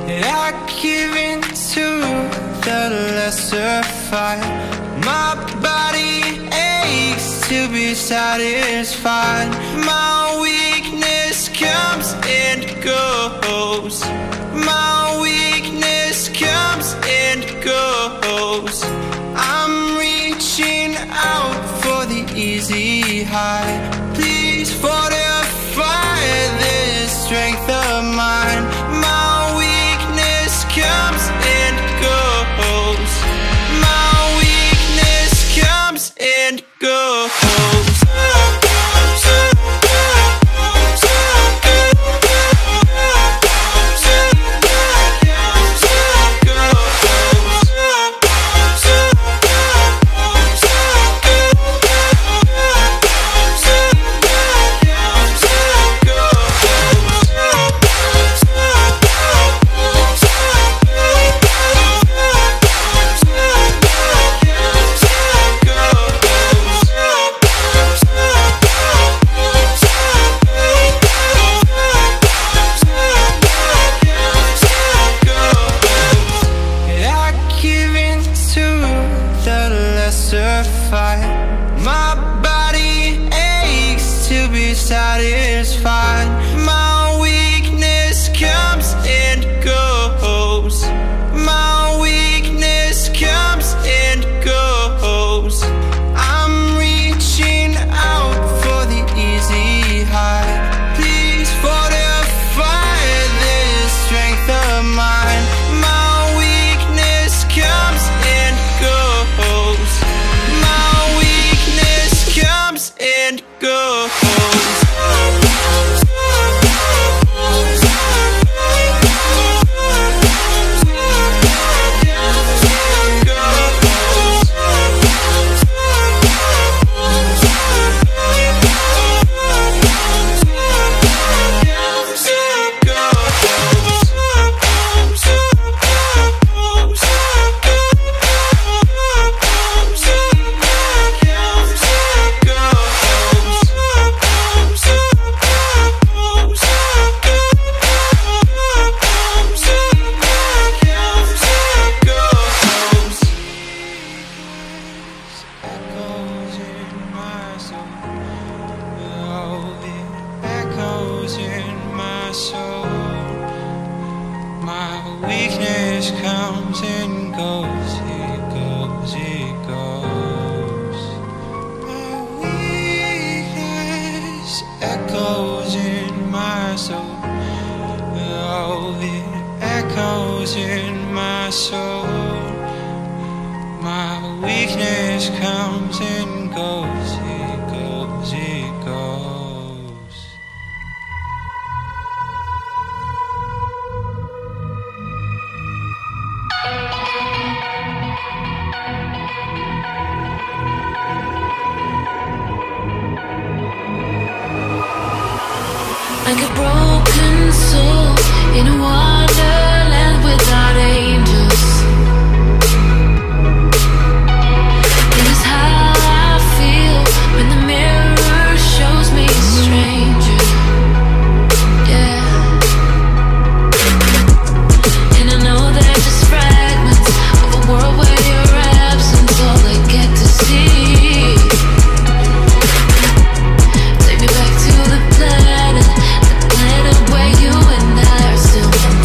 I give in to the lesser fight. My body aches to be satisfied. My weakness comes and goes. My weakness comes and goes. I'm reaching out for the easy high. Please fortify this strength of mine. My weakness comes and goes. My weakness comes and goes. My body aches to be satisfied. My weakness comes and goes. My weakness comes and goes. I'm reaching out for the easy high. Please fortify this strength of mine. My weakness comes and goes. Comes and goes. Weakness comes and goes, it goes, it goes. My weakness echoes in my soul. Oh, it echoes in my soul. My weakness comes and goes, it goes, it goes. Like a broken soul in a wonderland without angels. This is how I feel when the mirror shows me a stranger. Yeah. And I know they're just fragments of a world where your absence all I get to see. Take me back to the planet where you and I are still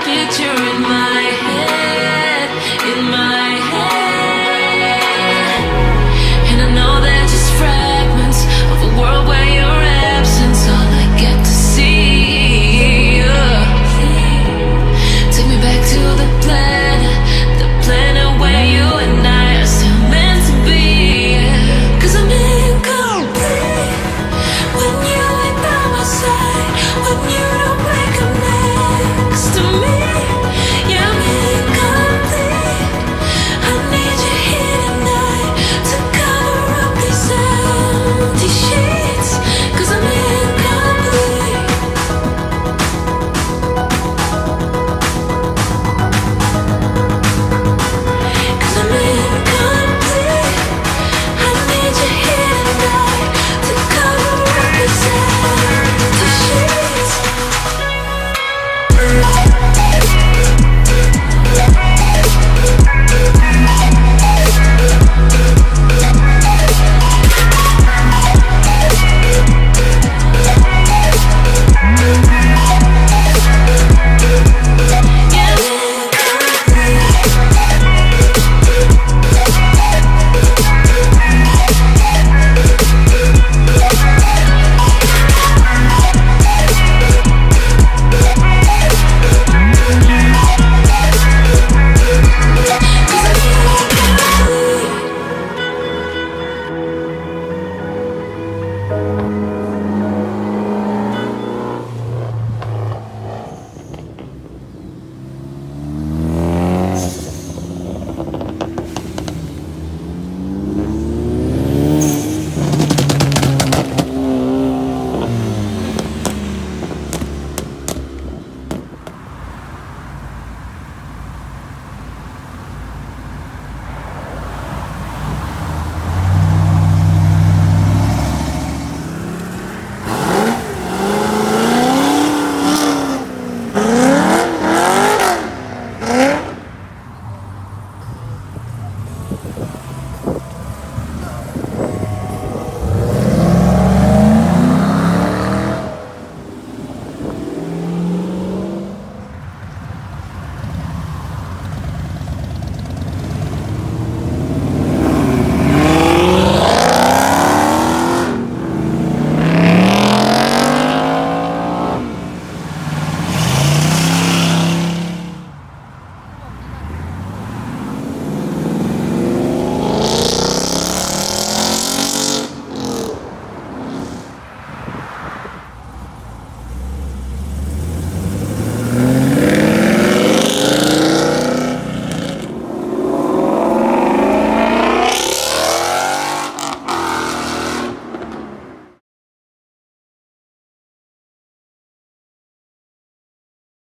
picture in my